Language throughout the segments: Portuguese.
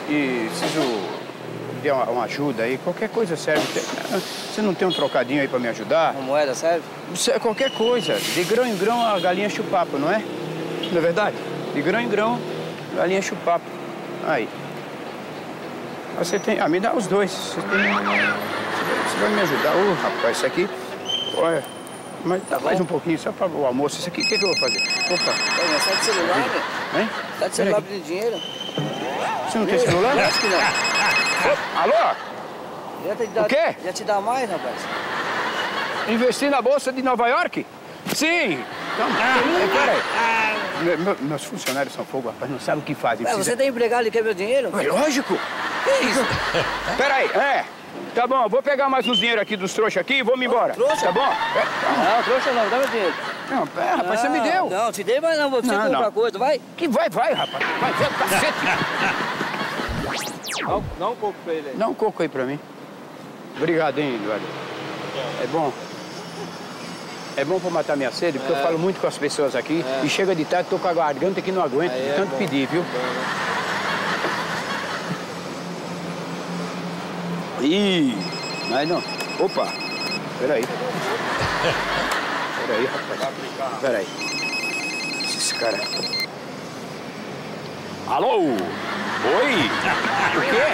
e preciso de uma ajuda aí. Qualquer coisa serve. Você não tem um trocadinho aí pra me ajudar? Uma moeda serve? Qualquer coisa. De grão em grão a galinha enche o papo, não é? Não é verdade? De grão em grão a galinha enche o papo. Aí. Você tem... me dá os dois. Você vai me ajudar. Rapaz, isso aqui... Olha... Mas tá mais um pouquinho, só para o almoço. Isso aqui, o que eu vou fazer? Opa. Mas sai de celular, velho. Hein? Sai de celular pedindo dinheiro. Você não tem celular? Acho que não. Alô? O quê? Já te dá mais, rapaz? Investir na Bolsa de Nova York? Sim. Calma. Peraí. Meus funcionários são fogo, rapaz. Não sabem o que fazem. Você tem empregado e quer meu dinheiro? É lógico. Que isso? Peraí, tá bom, eu vou pegar mais uns dinheiro aqui dos trouxas aqui e vou me embora. Trouxa? Tá bom? Não, trouxa não, dá meu dinheiro. Não, rapaz, você me deu. Não, te dei, mas não, vou precisar comprar coisa, vai. Que vai, rapaz. Vai, o cacete. Dá um coco pra ele aí. Dá um coco aí pra mim. Obrigado, hein, Eduardo. É bom. É bom pra matar minha sede, porque eu falo muito com as pessoas aqui e chega de tarde, tô com a garganta que não aguento de tanto pedir, viu? Ih, mas não. Opa, peraí. Peraí, rapaz. Peraí. Esse cara. Alô? Oi? O quê?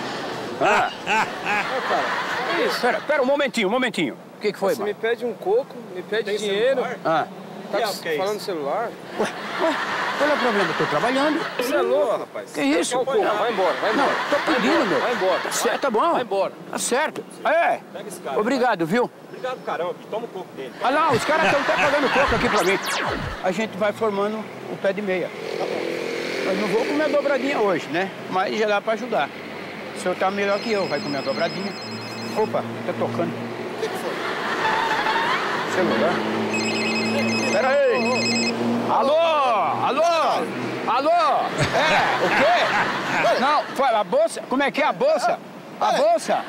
Isso. Pera, um momentinho. O que foi, Você me pede um coco, me pede dinheiro. Tá falando no celular? Ué, qual é o problema? Eu tô trabalhando. Você é louco, rapaz. Que isso? Não, vai embora. Não, tô pedindo, meu. Vai embora. Tá certo, tá bom. Vai embora. Tá certo. Pega esse cara. Obrigado, viu? Obrigado, caramba. Toma o coco dele. Ah, não, os caras estão até pagando coco aqui pra mim. A gente vai formando o pé de meia. Tá bom. Mas não vou comer a dobradinha hoje, né? Mas já dá pra ajudar. O senhor tá melhor que eu, vai comer a dobradinha. Opa, tá tocando. O que foi? Celular. Pera aí. Alô? O quê? Não, fala, a bolsa? Como é que é a bolsa? A bolsa?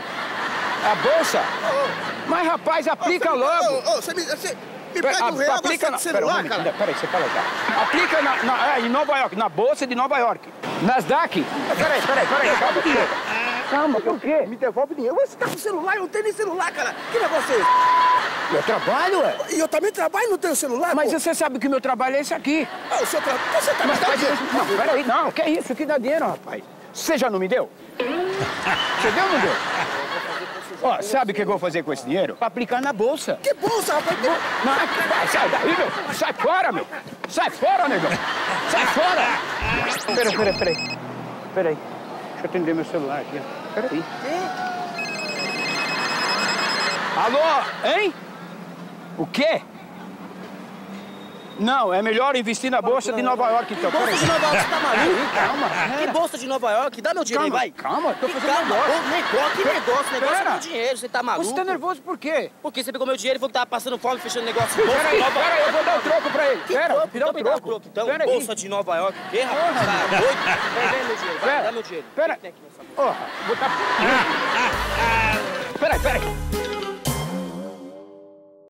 Mas, rapaz, aplica logo. Você me pede R$1, aplica no celular, cara. Peraí, você fala já. Aplica em Nova York, na Bolsa de Nova York. Nasdaq? Peraí, calma, o quê? Me devolve o dinheiro. Você tá com celular? Eu não tenho nem celular, cara. Que negócio é esse? Eu trabalho, ué. E eu também trabalho e não tenho celular, Mas pô. você sabe que o meu trabalho é esse aqui. O seu trabalho... Você tá me dando dinheiro? Não, peraí, não. Que é isso? Isso que dá dinheiro, rapaz. Você já não me deu? Você deu ou não deu? Ó, sabe o que eu vou fazer com esse dinheiro? Pra aplicar na bolsa. Que bolsa, rapaz? Não, sai daí, meu. Sai fora, meu. Sai fora, negão. Sai fora. Peraí. Deixa eu atender meu celular aqui, ó. Peraí. Alô, hein? O quê? Não, é melhor investir na Bolsa de Nova York, então. Bolsa de Nova York, você tá maluco? Calma. Que bolsa de Nova York? Dá meu dinheiro aí, vai. Calma, tô fazendo Calma, negócio. que negócio é meu dinheiro, você tá maluco? Você tá nervoso por quê? Porque você pegou meu dinheiro e falou que tava passando fome, fechando negócio de bolsa Peraí, de Nova York. eu vou dar o troco pra ele. Pera, me dá o me dá o troco. troco, então. Pera aí. Bolsa de Nova York. Que, rapaz? Tá doido? Vem meu dinheiro, vai, dá meu dinheiro. Pera. Tem aqui nessa bolsa. Peraí.